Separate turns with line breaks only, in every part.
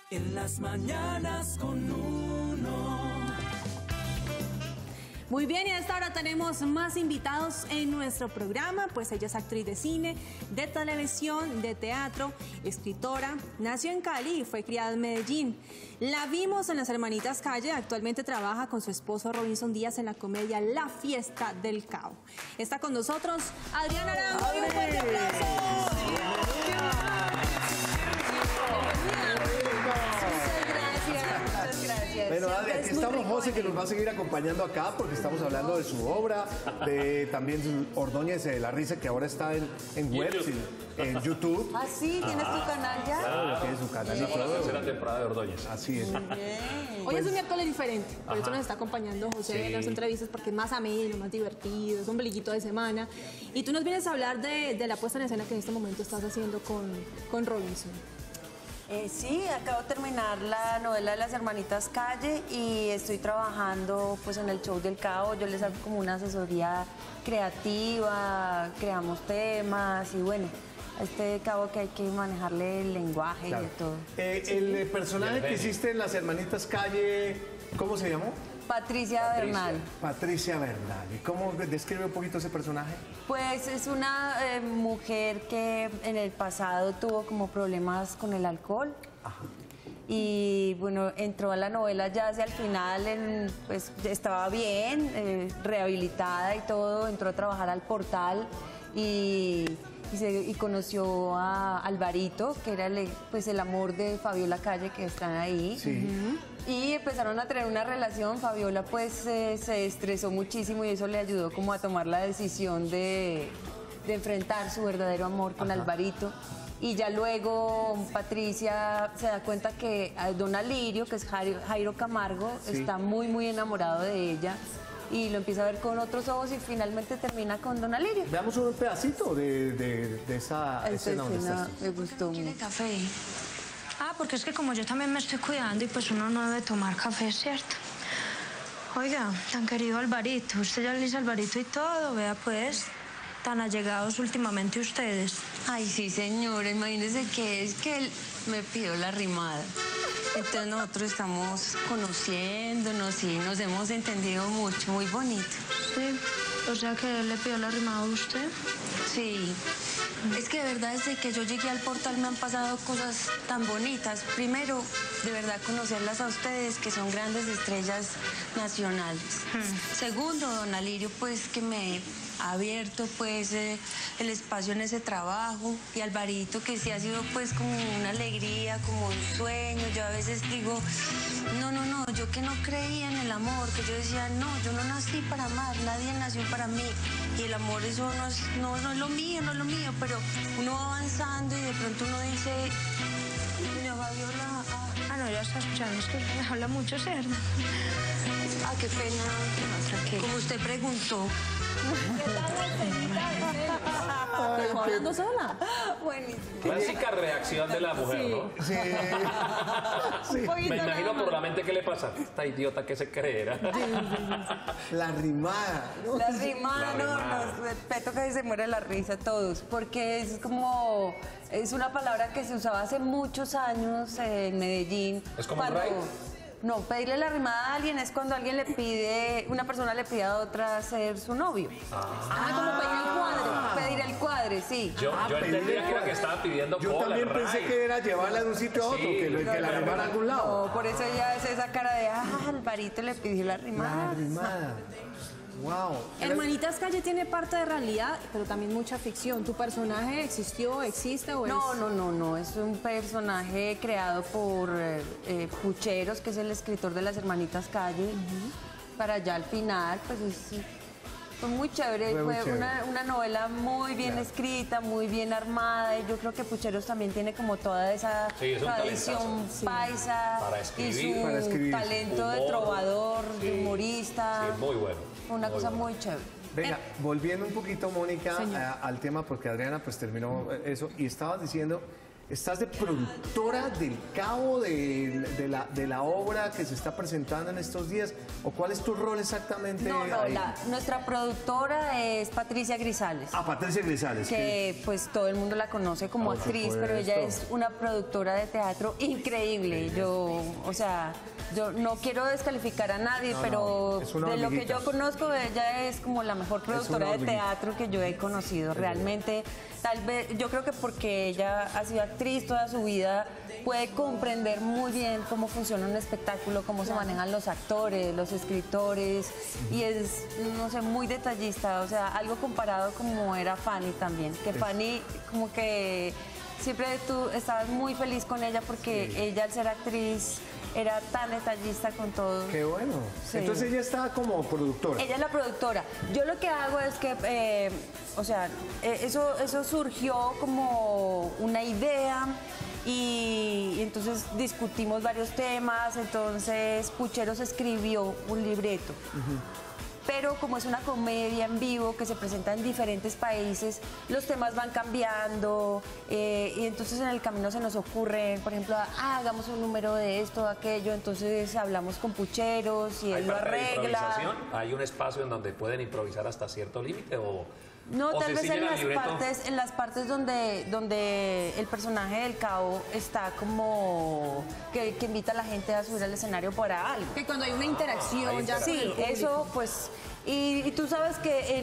En las mañanas con Uno.
Muy bien, y a esta hora tenemos más invitados en nuestro programa, pues ella es actriz de cine, de televisión, de teatro, escritora, nació en Cali y fue criada en Medellín. La vimos en Las Hermanitas Calle, actualmente trabaja con su esposo Robinson Díaz en la comedia La Fiesta del Cabo. Está con nosotros Adriana Arango, y un fuerte aplauso.
Bueno, Adri, aquí estamos, José, que nos va a seguir acompañando acá porque estamos hablando de su obra, de también Ordóñez de la Risa, que ahora está en web, en YouTube.
¿Ah, sí? ¿Tienes tu canal ya?
Claro, tiene su canal y todo.
La tercera temporada de Ordóñez.
Así es.
Hoy es un miércoles diferente, por eso nos está acompañando José en las entrevistas, porque es más ameno, más divertido, es un ombliguito de semana. Y tú nos vienes a hablar de la puesta en escena que en este momento estás haciendo con Robinson.
Sí, acabo de terminar la novela de Las Hermanitas Calle y estoy trabajando pues en el show del Cabo. Yo les hago como una asesoría creativa, creamos temas y bueno, a este Cabo que hay que manejarle el lenguaje y de todo.
El personaje que hiciste en Las Hermanitas Calle, ¿cómo se llamó?
Patricia Bernal.
Patricia Bernal. ¿Y cómo describe un poquito ese personaje?
Pues es una mujer que en el pasado tuvo como problemas con el alcohol.
Ajá.
Y bueno, entró a la novela ya hacia el final, pues estaba bien, rehabilitada y todo, entró a trabajar al Portal y conoció a Alvarito, que era el amor de Fabiola Calle, que están ahí.
Sí.
Y empezaron a tener una relación. Fabiola pues se estresó muchísimo y eso le ayudó como a tomar la decisión de enfrentar su verdadero amor con Alvarito. Y ya luego Patricia se da cuenta que don Alirio, que es Jairo Camargo, está muy enamorado de ella y lo empieza a ver con otros ojos y finalmente termina con don Alirio.
Veamos un pedacito de esa escena donde estás tú.
Me gustó mucho.
Café. Ah, porque es que como yo también me estoy cuidando y pues uno no debe tomar café, ¿cierto? Oiga, tan querido Alvarito, usted ya le dice Alvarito y todo, vea pues, tan allegados últimamente ustedes.
Ay, sí, señora, imagínese que es que él me pidió la rimada. Entonces nosotros estamos conociéndonos y nos hemos entendido mucho, muy bonito.
Sí, o sea que él le pidió la rimada a usted.
Sí. Es que de verdad desde que yo llegué al Portal me han pasado cosas tan bonitas. Primero, de verdad conocerlas a ustedes, que son grandes estrellas nacionales. Segundo, don Alirio, pues que me ha abierto pues el espacio en ese trabajo. Y Alvarito, que sí ha sido pues como una alegría, como un sueño. Yo a veces digo, no, yo que no creía en el amor, que yo decía, no, yo no nací para amar, nadie nació para mí. Y el amor eso no es lo mío, pero uno va avanzando y de pronto uno dice, doña Fabiola,
No, ya está escuchando, es que habla mucho cerdo.
qué pena.
No, tranquila.
Como usted preguntó.
¿Pero hablando sola?
Buenísimo.
Clásica reacción de la mujer, ¿no?
Sí.
Me imagino por la mente qué le pasa. Esta idiota que se creerá.
La rimada.
La rimada, no, respeto que se muere la risa todos, porque es una palabra que se usaba hace muchos años en Medellín.
¿Es como un rey?
No, pedirle la rimada a alguien es cuando alguien una persona le pide a otra ser su novio.
Como pedir el cuadro.
Pedir el cuadre, sí.
Yo entendía que era que estaba pidiendo
Yo
cola,
también
el
pensé
ray.
que era llevarla de un sitio a otro, que la rimara a algún lado.
No, por eso ya es esa cara de, Alvarito le pidió la rimada.
La rimada. Wow.
Hermanitas Calle tiene parte de realidad, pero también mucha ficción. ¿Tu personaje existió, existe o es...?
No, es un personaje creado por Pucheros, que es el escritor de Las Hermanitas Calle. Para allá al final, pues fue muy chévere.
Fue muy
Fue
chévere.
una novela muy bien escrita, muy bien armada. Y yo creo que Pucheros también tiene como toda esa
Sí, es un
tradición
talentazo.
paisa
Para
y
escribir.
su
Para escribir.
talento de
Humor.
trovador, de humorista.
Sí, muy bueno.
Fue una cosa
bueno.
muy chévere.
Venga, volviendo un poquito, Mónica, al tema, porque Adriana pues terminó eso, y estabas diciendo estás de productora del Cabo de la obra que se está presentando en estos días, o cuál es tu rol exactamente.
No,
ahí?
nuestra productora es Patricia Grisales.
Ah, Patricia Grisales.
Que pues todo el mundo la conoce como
Por
actriz,
supuesto.
pero ella es una productora de teatro increíble. Yo no quiero descalificar a nadie, pero
es una
de lo que
amiguita.
yo conozco, ella es como la mejor productora de
amiguita.
teatro que yo he conocido. Realmente, tal vez, yo creo que porque ella ha sido actriz toda su vida, puede comprender muy bien cómo funciona un espectáculo, cómo se manejan los actores, los escritores, y es, no sé, muy detallista, o sea, algo comparado como era Fanny también, que Fanny como que siempre tú estabas muy feliz con ella porque ella al ser actriz era tan detallista con todo.
Qué bueno.
Sí.
Entonces ella está como productora.
Ella es la productora. Yo lo que hago es que, eso surgió como una idea y entonces discutimos varios temas, entonces Pucheros escribió un libreto. Pero como es una comedia en vivo que se presenta en diferentes países, los temas van cambiando y entonces en el camino se nos ocurre, por ejemplo, hagamos un número de esto, de aquello, entonces hablamos con Pucheros y
¿Hay
él lo
parte de
arregla.
improvisación? ¿Hay un espacio en donde pueden improvisar hasta cierto límite o
No,
o
tal
se
vez
siguen al libreto?
en las partes donde el personaje del Cabo está como que invita a la gente a subir al escenario para algo.
Que cuando hay una interacción ya con el
Sí,
público.
eso pues, y tú sabes que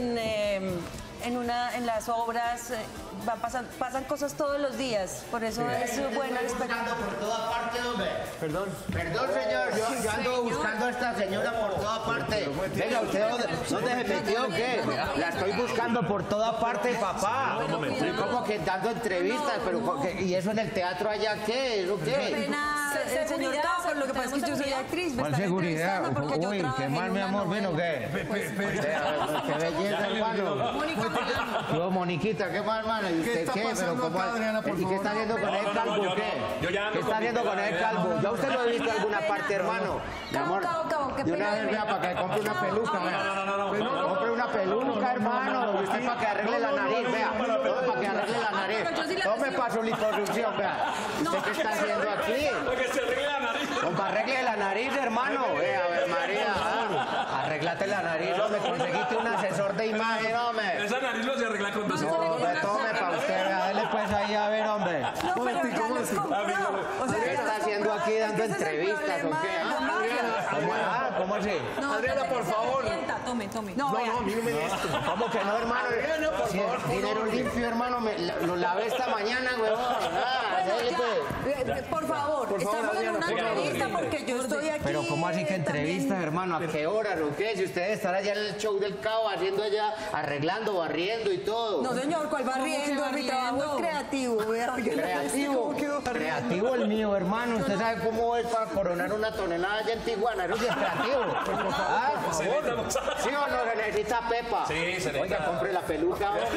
en las obras pasan cosas todos los días, por eso es bueno el espectáculo.
Por toda parte, hombre.
Perdón.
Perdón, señor, yo ando buscando a esta señora por toda parte. Venga, ¿usted dónde se metió o qué? La estoy buscando por toda parte, papá. ¿Y cómo que dando entrevistas? ¿Y eso en el teatro allá qué? ¿Eso qué?
Pena, el señor Cabo, por lo que pasa es que yo soy actriz. me
¿Cuál
están
seguridad?
entrevistando porque yo
Uy,
trabajé
¿qué
en
mal, mi
una
amor? ¿Vino
novela.
qué? Qué belleza, hermano. Yo, Moniquita, ¿qué más, hermano? ¿Y usted
está
qué?
pasando
¿Cómo?
acá, Adriana, por
¿Y qué
favor?
está haciendo con el calvo?
yo
¿Qué?
no. Yo ya ando
¿Qué está
con
haciendo
mi
con el calvo? ¿Ya usted lo ha visto en alguna parte, hermano? Mi amor,
Cabo, qué
de una
pena.
vez vea para que compre una peluca, vea. Compre una peluca, hermano. Usted para que arregle la nariz, vea. Tome para que arregle la nariz. Tome para su liposucción, vea. ¿Usted qué está haciendo aquí?
Porque se arregle la nariz.
Compa, arregle la nariz, hermano. Vea, a ver, María. Arreglate la nariz, hombre. Conseguiste un asesor de imagen, hombre.
Esa nariz no se arregla con dos.
No, hombre, tome para usted, vea. Dele pues ahí, a ver, hombre.
No, pero ya los compró. O sea,
¿Qué
ya
está
los
haciendo
compró.
aquí dando
Es que ese es el
entrevistas o
problema
qué?
de la mafia.
¿Cómo así?
No,
Adriana,
espere
por
que se
favor.
arrepienta. Tome.
No,
No,
vea.
no, a mí no me des esto.
¿Cómo que no, hermano?
Adriana, por
Si
favor,
es dinero limpio, hermano, lo lavé esta mañana, huevón. Dele, pues.
Por favor, estamos en una entrevista porque yo estoy aquí.
Pero ¿cómo así que
también.
entrevistas, hermano? ¿A qué horas o qué? Si ustedes están allá en el show del Cabo haciendo allá, arreglando, barriendo y todo.
No, señor, ¿cuál barriendo? Mi trabajo es creativo. Vea, yo no sé
Creativo,
cómo que barriendo.
creativo el mío, hermano. ¿Usted sabe cómo es para coronar una tonelada allá en Tijuana? Eso sí es creativo. Ah, por favor. ¿Sí o no? Se necesita pepa.
Sí, se necesita.
Oiga, compre la peluca, hombre.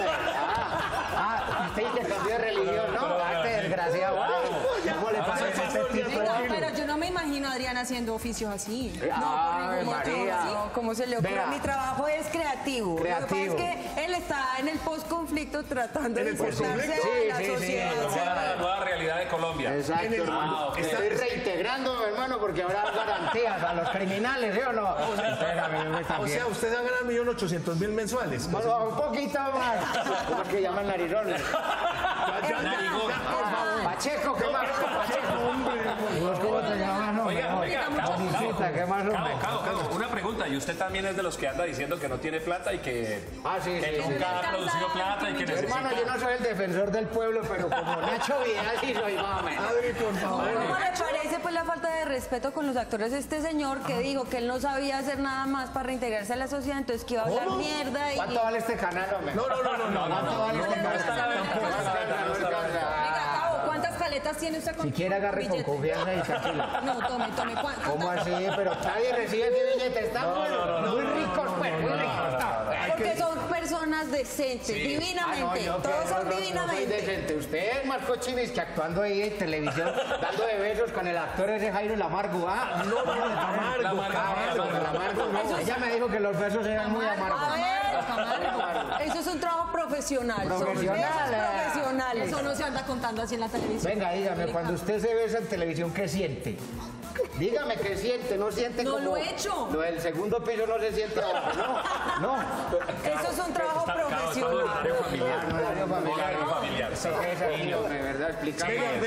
Usted intercambió de religión, ¿no? Este desgraciado. ¿Cómo le parece este tipo?
Pero yo no me imagino a Adriana haciendo oficios así.
Ay, María.
No, ¿cómo se le ocurre?
Vea.
Mi trabajo es creativo. Lo que pasa
Creativo.
es que él está en el post-conflicto tratando
¿En
de
el
insertarse
post-conflicto?
a la
Sí, sí, sí.
sociedad.
La nueva realidad de Colombia.
Exacto, hermano.
ok.
Estoy reintegrando, hermano, porque habrá garantías a los criminales, ¿sí o no?
O sea, usted va a ganar 1.800.000 mensuales.
Bueno, un poquito más. ¿Cómo es que llaman narizones? Pacheco, ¿qué más? Pacheco. ¿Cómo te llamas, hombre?
Oiga, Cabo,
Monicita, ¿qué más, hombre?
Cabo, una pregunta. ¿Y usted también es de los que anda diciendo que no tiene plata y que,
Sí,
que
sí,
nunca ha producido plata y que necesita?
Hermano, yo no soy el defensor del pueblo, pero como Nacho Vidal sí soy más o menos.
Adri, por favor.
¿Cómo le parece pues la falta de respeto con los actores de este señor que dijo que él no sabía hacer nada más para reintegrarse a la sociedad, entonces que iba a hablar mierda y...
¿Cuánto vale este canal, hombre?
No.
¿Cuánto vale este canal? No alcanza.
Venga, Cabo, ¿cuántas caletas tiene usted con
Si quiere agarre con
billete?
confianza y tranquila.
No, tome.
¿Cómo así? Pero nadie recibe aquí billetes. Están muy ricos, pues, muy ricos.
Porque son personas decentes, divinamente, todos son
No soy
divinamente.
decente. Usted es más cochinis que actuando ahí en televisión, dando de besos con el actor ese Jairo Lamargo.
Lamargo.
Lamargo. Ella me dijo que los besos eran muy amargos.
A ver, Camargo. Eso es un trabajo profesional. Profesionales.
Eso no se anda contando así en la televisión.
Venga, dígame, cuando usted se besa en televisión, ¿qué siente? Dígame qué siente, no siente
no
como...
lo he hecho.
Lo del segundo piso no se siente abajo, no.
Eso es un trabajo profesional.
Horario familiar. Sí, de verdad, explícame.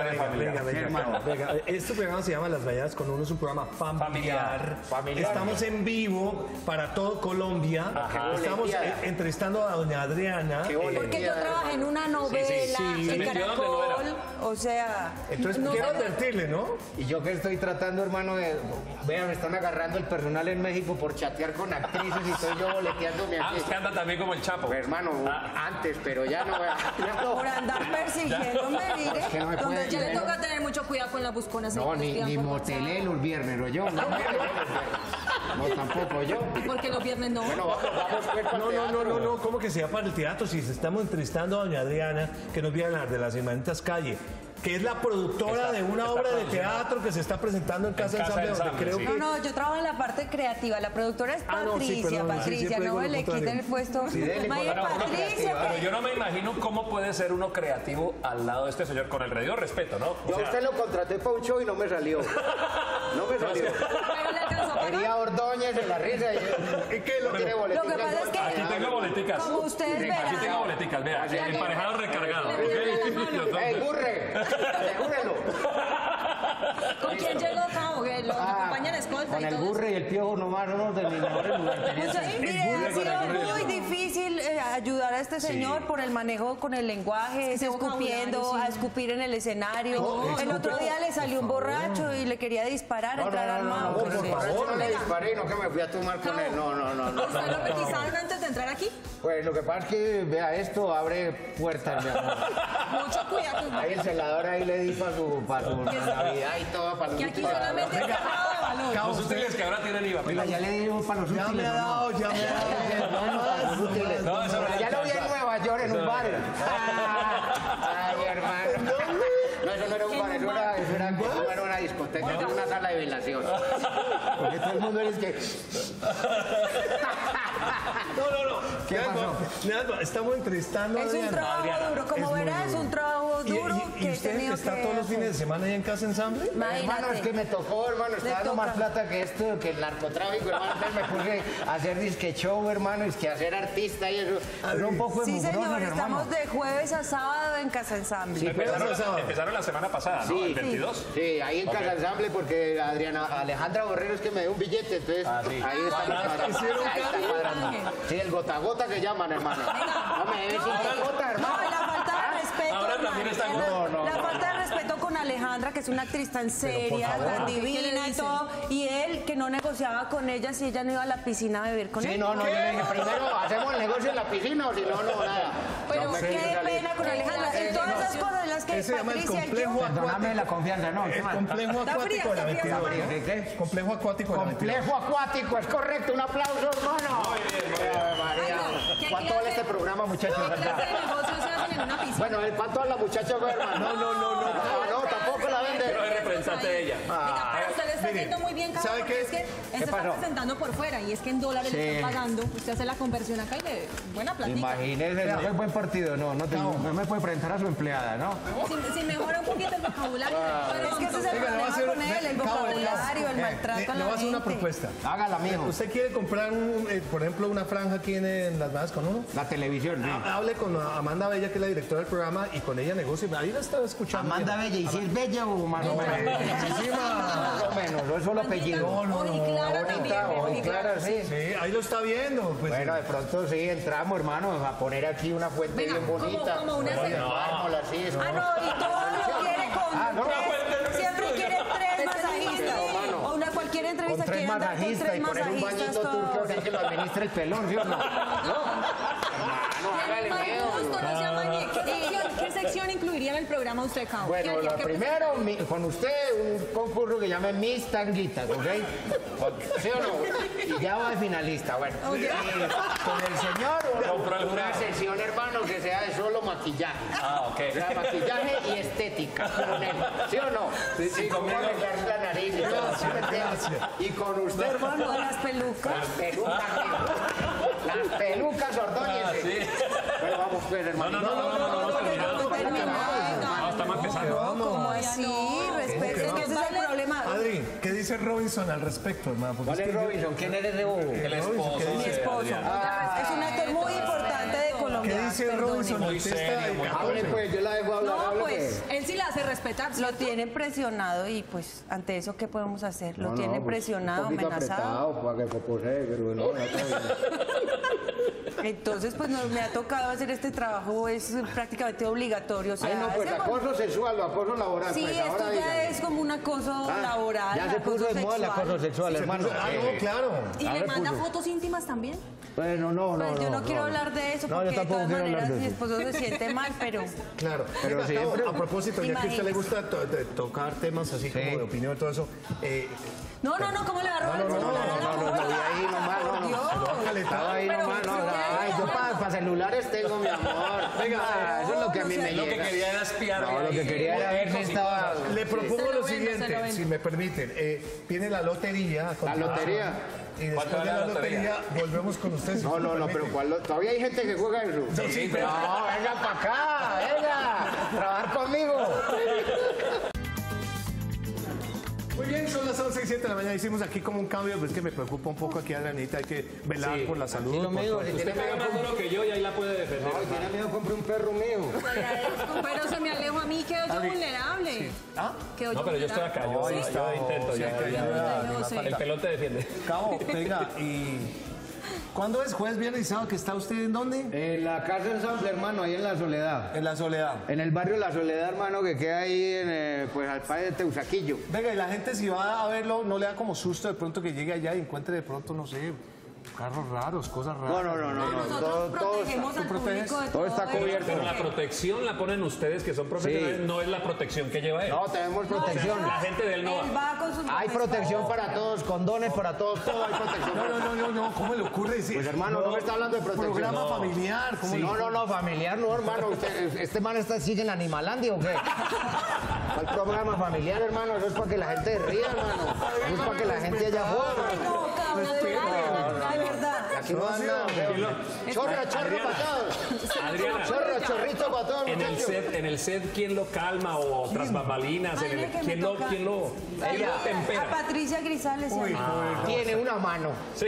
Venga. Este programa se llama Las Mañanas con Uno, es un programa familiar. Estamos en vivo para todo Colombia. Estamos entrevistando a doña Adriana.
Porque yo trabajé en una novela, en Caracol, o sea...
Entonces, quiero advertirle, ¿no?
Y yo que estoy tratando, hermano, de... Vean, me están agarrando el personal en México por chatear con actrices y estoy yo boleteándome aquí.
Usted anda también como el Chapo.
Pues, hermano, antes, pero ya no...
Por andar persiguiéndome, mire.
Que no me puede...
Ya le toca tener mucho cuidado con las busconas.
No, ni motelé los viernes, ¿o yo? No, tampoco yo.
Porque los viernes no.
Bueno, vamos pues para el teatro.
No, ¿cómo que sea para el teatro? Si estamos entrevistando a doña Adriana, que nos viene a hablar de Las Hermanitas Calle, que es la productora de una obra de teatro que se está presentando en Casa Ensamble, donde creo que...
No, yo trabajo en la parte creativa, la productora es Patricia, no le quiten el puesto. Patricia.
Pero yo no me imagino cómo puede ser uno creativo al lado de este señor, con el debido respeto, ¿no?
Yo a usted lo contraté para un show y no me salió. No me salió.
Pero le alcanzó a pagar.
Quería Ordóñez en la risa. ¿Y qué? ¿No tiene boleticas?
Lo que pasa es que...
Aquí tengo boleticas.
Como ustedes verán.
Aquí tengo boleticas, vea. Emparejado recargado.
¡Ey, burre! ¡Segúrelo!
¿Con quién llegó Cabo? Que lo acompaña en escolta
Con
y
el
todo
burre y el piojo nomás, uno de mis mejores lugares.
Mire, ha sido muy difícil ayudar a este señor por el manejo con el lenguaje, escupiendo, a escupir en el escenario. El otro día le salió un borracho y le quería disparar, entrar armado.
Por favor, no le disparé, no que me fui a tomar con él. No.
¿Usted lo petizaron antes de entrar aquí?
Pues lo que pasa es que, vea, esto abre puertas, mi amor.
Mucho cuidado.
Ahí el celador ahí le di para su Navidad y todo, para los
Que aquí
útiles.
solamente es cerrado de valor.
Los útiles que ahora tienen IVA.
Mira, ya le di para los útiles.
Ya me ha dado.
No, eso no
Ya lo vi en Nueva York en un bar. Ay, hermano. No, eso no era un bar, eso era una discoteca, era una sala de velación. Porque todo el mundo es que...
No.
¿Qué pasó?
Leandro, estamos entrevistando a
Es un
Adriana.
trabajo duro, como verás, es un trabajo duro
¿Y
que he
usted
tenido
está
que
todos los
hacer.
fines de semana ahí en Casa Ensamble?
Hermano, es que me tocó, hermano, está dando más plata que esto, que el narcotráfico, hermano. Entonces me puse a hacer disque show, hermano, y que a ser artista y eso. Es un poco
Sí,
emugroso,
señor,
hermano.
estamos de jueves a sábado en Casa Ensamble.
Empezaron la semana pasada, ¿no? El 22.
Sí, ahí en Casa Ensamble, porque Alejandra Borrero es que me dio un billete, entonces ahí está cuadrando. Ahí está cuadrando. Sí, el gota a gota que llaman, hermano. No me debes 5 gotas, hermano.
No, la falta de respeto.
Ahora también está
La falta de respeto con Alejandra, que es una actriz tan seria, tan divina y todo. Y él, que no negociaba con ella si ella no iba a la piscina a beber con él.
Sí, no, yo le dije, primero hacemos el negocio en la piscina o si no, nada.
Pero
me
qué
quiero salir.
pena con Alejandra. En todas esas cosas en las que
Ese se llama el
Patricia y yo...
complejo
Perdóname la confianza, ¿no?
El complejo
Está fría,
acuático de la
está fría esa
22.
mano.
¿Qué?
Complejo acuático de la 22.
Complejo acuático, es correcto. Un aplauso, hermano. Muy bien.
Ay, no, ¿qué
¿Cuánto vale
clase-
este programa, muchachos?
¿Qué clase
verdad?
de negocios se hacen en una piscina?
Bueno, ¿cuánto vale la muchacha, hermano? No, tampoco la vende.
Pero es representante de ella.
Venga, pero usted le está haciendo muy bien,
¿sabe
Cabo,
qué?
porque es que él se está
pasó?
presentando por fuera y es que en dólares le están pagando. Usted hace la conversión acá y le buena platita.
Imagínese, no es buen partido, no me puede presentar a su empleada, ¿no?
Si mejora un poquito el vocabulario.
Es que ese es el
Venga, le voy a
problema
hacer-
con él, el
Cabo,
vocabulario, el maltrato a
Le
la
voy a hacer una
gente.
propuesta.
Hágala, mijo.
¿Usted quiere comprar, por ejemplo, una franja aquí en Las Mañanas con Uno?
La televisión, sí.
Hable con Amanda Bella, que es la directora del programa, y con ella negocie. Ahí la estaba escuchando.
Amanda Bella, ¿y si es bella o más o menos? Más o menos, no es solo apellido.
Oji Clara también.
Oji Clara, sí.
Sí, ahí lo está viendo. Pues,
Bueno, de pronto sí entramos, hermano, a poner aquí una fuente
Venga,
bien bonita.
como una
Oye,
cena.
mármol, así, es
Ah, no, y todo lo quiere con
no.
tres. Siempre quiere tres masajistas.
mano.
O una cualquier
con
entrevista
3
quiere andar con
masajistas
3
y poner un
masajistas.
bañito turco
todos.
así que lo administre el pelón, ¿sí o no? No, hágale
Mal
miedo.
gusto, no se amañe. ¿Qué sección incluiría en el programa usted, Cabo?
Bueno,
¿Qué-
lo
qué-
primero, con usted, un concurso que llama Miss Tanguitas, ¿ok? ¿Sí o no? Y ya va de finalista, bueno. Y con el señor,
Compró el
una
jurado.
sesión, hermano, que sea de solo maquillaje.
Ok.
O sea, maquillaje y estética con él. ¿Sí o no? Sí, cómo arreglar la nariz y todo. ¿Sí me entiendes? Y con usted, hermano,
Con las pelucas.
las pelucas. Las pelucas Ordóñez.
Sí.
Bueno, vamos pues, hermano.
No, está más pesado.
¿Cómo así? Respete, es que ese es el problema.
Adri, ¿qué dice Robinson al respecto, hermano? Porque
¿Cuál es Robinson? ¿Quién eres de vos?
El esposo.
Mi esposo. Es un actor muy importante de Colombia.
¿Qué dice Robinson?
Muy
Artista
serio,
de
muy
14.
Hable pues, yo la dejo hablar.
No,
hable,
pues él sí la hace respetar.
Lo
¿cierto?
tienen presionado y pues ante eso, ¿qué podemos hacer? Lo tienen
pues,
presionado,
un poquito
amenazado.
apretado para que popose, pero bueno, ya está bien.
Entonces, pues me ha tocado hacer este trabajo, es prácticamente obligatorio. O sea,
Ay, no, pues
hacemos-
acoso sexual o acoso laboral.
Sí,
pues,
esto
ahora
ya
digan.
es como un acoso
Ah,
laboral.
Ya se
acoso
puso de moda el
sexual.
acoso sexual, hermano.
No, claro.
¿Y le
Ahora
manda
puso.
fotos íntimas también?
Bueno, no.
Pues yo no quiero hablar de eso
No, yo
porque de
tampoco
todas
quiero hablar
maneras
de
mi
eso.
esposo se siente mal, pero
Claro.
Pero
Venga,
siempre-
Cabo, a propósito, ya que a usted le
Imagínese.
gusta tocar temas así como de opinión y todo eso,
no, ¿cómo le va a robar el celular a la
No,
joven?
y ahí nomás,
Por
no.
Dios.
Estaba ahí
Pero,
nomás, no.
¿por qué?
Ay, yo para celulares tengo, mi amor. Venga, eso es lo que a mí me
Lo que
llega.
quería era espiar.
No, lo que quería era ver si estaba...
le propongo
Se lo
lo
vendo, se lo
siguiente,
vendo.
si me permiten. Viene la lotería.
¿La lotería?
Y después
¿Cuánto
de
vale
la
la lotería?
lotería volvemos con ustedes.
No, pero todavía hay gente que juega eso.
Sí, pero...
No, venga para acá, venga, trabajar conmigo.
Muy bien, son las 11 y 7 de la mañana. Hicimos aquí como un cambio, pero es que me preocupa un poco aquí, Adrianita. Hay que velar por la salud.
Tranquilo,
por
amigo,
todo.
si
Usted
tiene
pega
miedo,
más duro que yo y ahí la puede defender.
no, si tiene miedo, compre un perro mío.
Pero se me alejo a mí, quedo yo vulnerable.
¿Ah?
Quedo
No, pero yo estoy acá. Yo intento.
Sí,
ya,
que
ya.
ayuda,
yo sé.
El pelón te defiende.
Cabo, venga, ¿y cuándo es? ¿Jueves, viernes y sábado? ¿Que está usted en dónde?
En la casa ensamble, hermano, ahí en La Soledad.
En La Soledad.
En el barrio La Soledad, hermano, que queda ahí en, pues, al padre de Teusaquillo.
Venga, y la gente si va a verlo, ¿no le da como susto de pronto que llegue allá y encuentre de pronto, no sé, carros raros, cosas raras?
No.
Nosotros protegemos al
proteges?
público de
todo está
esto.
cubierto.
Pero la protección la ponen ustedes, que son profesionales,
Sí.
no es la protección que lleva él.
No, tenemos protección.
La gente de él no
Él
va.
va con sus
Hay protección para todos, condones para todos, todo hay protección.
No, ¿cómo le ocurre decir?
Pues, hermano, no me está hablando de protección.
Programa
No.
familiar, ¿cómo le ocurre?
No, familiar no, hermano. ¿Este man sigue en Animalandia o qué? ¿Cuál programa familiar, hermano? Eso es para que la gente ría, hermano. Eso es para que la gente allá juegue.
No, cabrón, de verdad, de verdad.
Aquí no anda. Chorro para todos.
Adriana,
Chorrito para todos,
en
muchachos.
el set, ¿quién lo calma o tras bambalinas?
Imagínate que me
¿Quién lo
toca.
quién lo
A
tempera?
Patricia Grisales. se llama.
Tiene una mano.
Sí.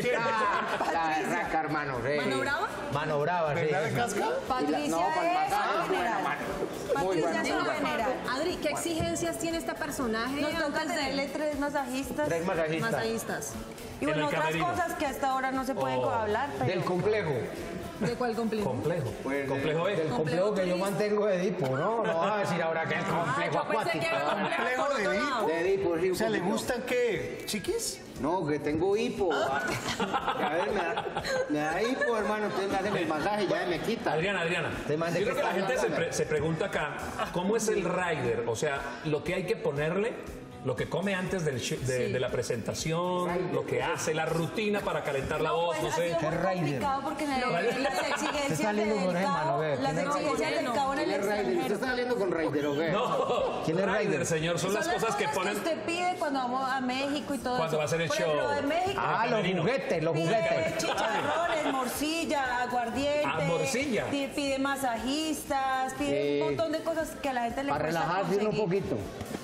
La berraca, hermano. Sí.
¿Mano brava?
Mano brava, sí.
¿Verdad de casca?
Patricia
No, para el
es
masaje,
su general.
Muy
Patricia
buena.
es su general.
Adri, ¿qué exigencias tiene este personaje?
Nos toca
antes de-
tenerle 3 masajistas.
3 masajistas.
masajistas?
Y bueno,
En el
otras
camerino.
cosas que hasta ahora no se pueden hablar, pero...
Del complejo.
¿De cuál complejo?
Complejo. Complejo
Del
es.
complejo que yo mantengo de Edipo, ¿no? No vas a decir ahora que es complejo
yo pensé que
acuático.
era complejo por otro lado.
De Edipo, sí.
O
un
sea, ¿le
poquito.
gustan qué? ¿Chiquis?
No, que tengo hipo. Que a ver, me da hipo, hermano. Ustedes me hacen el masaje y ya me quita.
Adriana,
Te mandé
yo creo
que
que la
está
gente
hablando.
se pregunta acá, ¿cómo es el rider? O sea, lo que hay que ponerle, lo que come antes de la presentación, lo que hace, la rutina para calentar la voz,
Pues,
no
ha
sé.
sido muy complicado porque las exigencias
saliendo con
del
él, mano,
cabo,
ve.
las exigencias del cabo en el
¿Quién es Raider? ¿Usted
extranjero.
está saliendo con Raider o qué?
No,
¿Quién es
rider,
rider?
señor, son las cosas que ponen
usted pide cuando vamos a México y todo
cuando
eso.
va a hacer el
Por
show.
ejemplo, de México
Ah, los
camerino.
juguetes, los
pide
juguetes.
chicharrones, morcilla, aguardiente.
Ah, morcilla.
Pide masajistas, pide
Sí.
un montón de cosas que a la gente le
Para
cuesta
relajarse un
conseguir.
poquito.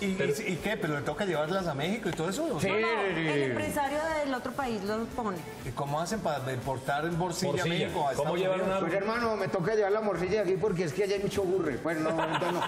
¿Y qué? ¿Pero le toca llevarlas a México y todo eso? ¿O sea,
No, el empresario del otro país los pone.
¿Y cómo hacen para importar en morcilla a
Morcilla.
México? a
¿Cómo
Estados
llevar
Unidos?
una-
Pues hermano, me toca llevar la morcilla aquí porque es que allá hay mucho burre. Pues no.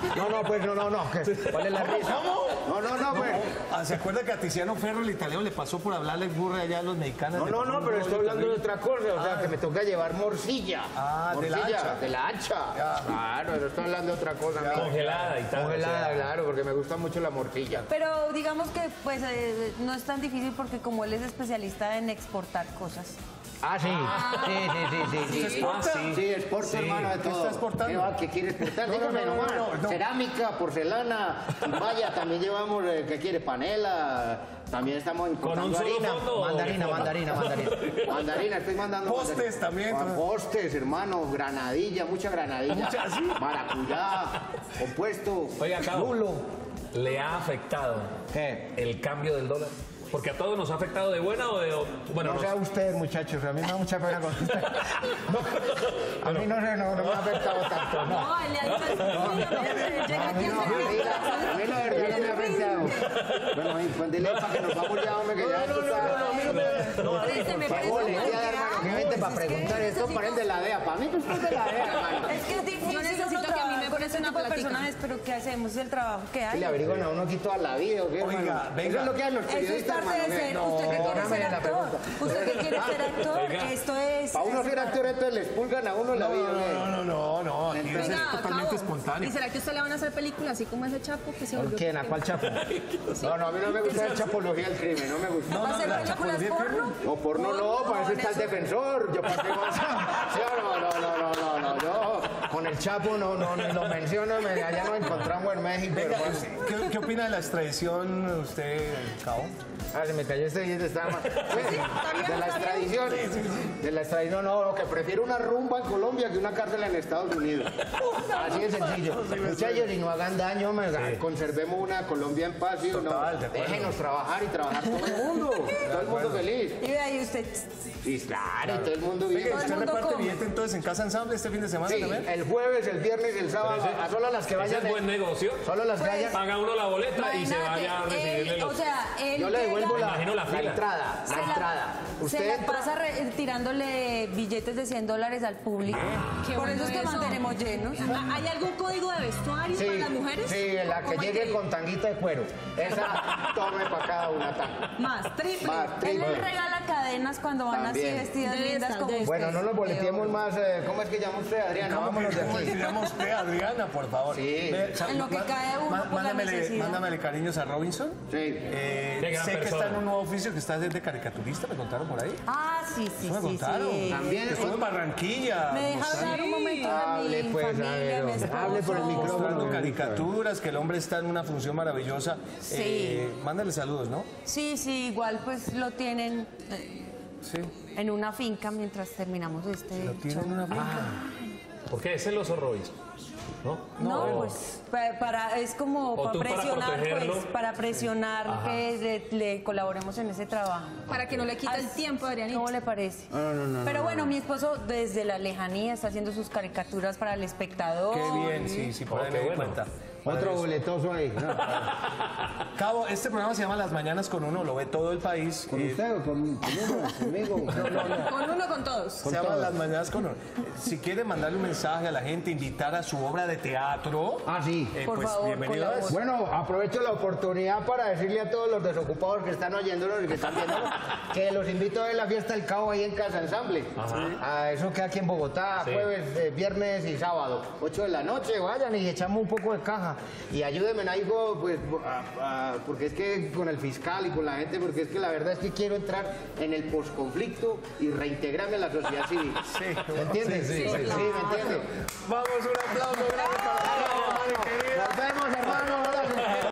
¿Cuál es la risa? No, pues.
Ah, ¿se acuerda que a Tiziano Ferro, el italiano, le pasó por hablarle burra allá a los mexicanos?
No, pero estoy hablando de otra cosa. O sea, que me toca llevar morcilla.
Ah, de la
Morcilla,
hacha.
de la hacha. Claro, no estoy hablando de otra cosa. amigo.
congelada y tal.
Congelada,
o sea.
claro, porque me gusta mucho la morcilla.
Pero digamos que pues no es tan difícil porque como él es especialista en exportar cosas.
Ah, sí. Sí.
exporta?
Sí, exporto, hermano, de
¿Qué
todo.
está exportando?
¿Qué va? ¿Qué quiere exportar? Dígame nomás.
no.
Cerámica, porcelana, vaya, también llevamos, ¿qué quiere? Panela. También estamos
¿Con un
importando
solo
harina.
fondo o
Mandarina,
de fondo?
mandarina. Mandarina, estoy mandando.
Postes
mandarina.
también,
Ah,
todo.
postes, hermano, granadilla, mucha granadilla.
Mucha, ¿sí?
Maracuyá, compuesto.
Oiga, Cabo,
lulo.
¿le ha afectado
¿Qué?
el cambio del dólar? Porque a todos nos ha afectado de buena o de... Bueno,
no sea usted, muchachos, a mí me da mucha pena con usted. A mí no me ha afectado tanto, no.
No, le ha dicho
A mí la verdad no me ha afectado. Bueno, pues dile para que nos vamos ya, hombre, que ya esto está... Obviamente para preguntar esto, paren de la DEA. Para mí, pues de la DEA, hermano.
Es que es difícil.
Yo necesito que a mí me
pones una personajes, pero ¿qué hacemos? Es el trabajo que hay.
¿Le averiguan a uno aquí toda la vida o qué, hermano?
Oiga, venga.
Eso es lo que hacen los
Eso es
periodistas,
parte de
hermano.
ser.
No,
¿Usted qué quiere ser
hágame la
actor?
pregunta.
¿Usted qué quiere ser actor?
Venga.
Esto es...
Para uno ser actor, entonces les pulgan a uno la vida.
No, aquí
Entonces,
es totalmente
Cabo,
espontáneo.
¿y será que a usted le van a hacer películas así como ese Chapo que se volvió?
¿Quién? ¿A cuál chapo? No, a mí no me gusta la chapología del crimen, no me gusta.
¿Va a hacer películas porno?
No, porno no, para eso está el defensor. Yo para qué vas a... ¿Sí o no, yo con el Chapo no lo menciono, allá nos encontramos en México.
Venga,
hermano.
¿qué opina de la extradición usted, Cabo?
Ah, se me cayó este billete, estaba mal. De la extradición. De la extradición, no, lo que prefiero una rumba en Colombia que una cárcel en Estados Unidos. Así de sencillo. Muchachos, y no hagan daño, conservemos una Colombia en paz, ¿sí o no?
Total, de acuerdo.
Déjenos trabajar y trabajar todo el mundo. Todo el mundo feliz.
Y de ahí usted...
Sí, claro, y todo el mundo bien.
Oiga, ¿usted
mundo
reparte
come.
billete entonces en Casa Ensamble este fin de semana
Sí,
también?
el jueves, el viernes y el sábado.
Pero ese-
A solo las que
Ese
vayan.
es buen negocio.
Solo las que vayan.
Paga uno la boleta y se
Imagínate,
vaya a recibirle
él,
los...
o sea, él
Yo le devuelvo
llega-
la
imagino la fila.
entrada. La entrada.
Se
Usted
la
entra.
pasa tirándole billetes de $100 al público.
Qué
Por
bueno
eso es que
eso.
mantenemos llenos.
¿Hay algún código de vestuario para las mujeres?
Sí, la que
¿Cómo hay
llegue
ir?
con tanguita de cuero. Esa tome para cada una tanga.
Más, triple.
Más,
Él
triple.
les regala cadenas cuando van así
También.
vestidas
Debe
lindas
estar,
como
debe
usted.
Bueno, no nos boleteemos más. ¿Cómo es que llama usted, Adriana? Vámonos de
¿Cómo
aquí.
se llama usted, Adriana, por favor?
Sí.
En lo que cae uno por la necesidad.
Mándamele cariños a Robinson.
Sí.
Qué gran
Sé que
persona.
está en un nuevo oficio, que está desde caricaturista, me contaron por ahí.
Ah, sí, sí,
Eso me
sí,
contaron.
sí.
También.
Que estuvo en Barranquilla.
¿Me deja hablar un momento de
Hable,
mi
pues, a
familia,
ver,
mi esposo?
hable por el micrófono.
Mostrando caricaturas, que el hombre está en una función maravillosa.
Sí.
Mándale saludos, ¿no?
Sí, sí, igual pues lo tienen
Sí.
en una finca mientras terminamos este
Lo tiene en una finca.
¿Por qué? Es el oso Robinson, ¿no?
No, pues es como
O
para
tú para
presionar,
protegerlo.
pues, para presionar que le colaboremos en ese trabajo.
Para que no le quite el tiempo, Adrianita.
¿Cómo le parece? Pero bueno, mi esposo desde la lejanía está haciendo sus caricaturas para el espectador.
Qué bien, sí, por ahí
Oh,
me
qué
di
bueno.
cuenta.
Otro boletoso ahí. No.
Cabo, este programa se llama Las Mañanas con Uno, lo ve todo el país.
¿Con usted o conmigo?
Con uno, con todos.
Se llama Las Mañanas con Uno. Si quiere mandarle un mensaje a la gente, invitar a su obra de teatro,
Ah, sí.
Por
pues
favor,
bienvenido a eso.
Bueno, aprovecho la oportunidad para decirle a todos los desocupados que están oyéndonos y que están viéndonos que los invito a ver la fiesta del Cabo ahí en Casa Ensamble. A eso que aquí en Bogotá,
Sí.
jueves, viernes y sábado, 8 de la noche, vayan y echamos un poco de caja. Y ayúdenme en algo, pues, porque es que con el fiscal y con la gente, porque es que la verdad es que quiero entrar en el posconflicto y reintegrarme a la sociedad civil.
Sí.
¿Me entiendes?
Sí, sí, sí.
¿me entiendes?
Vamos, un aplauso grande para Cabo, hermano, qué